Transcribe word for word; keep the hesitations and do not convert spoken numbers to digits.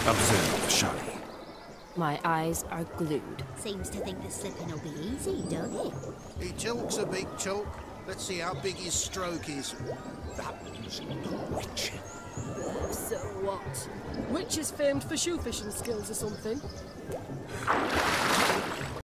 Observe, Shani. My eyes are glued. Seems to think the slipping will be easy, don't it? He talks a big talk. Let's see how big his stroke is. That was the witch. So what? Witch is famed for shoe fishing skills or something.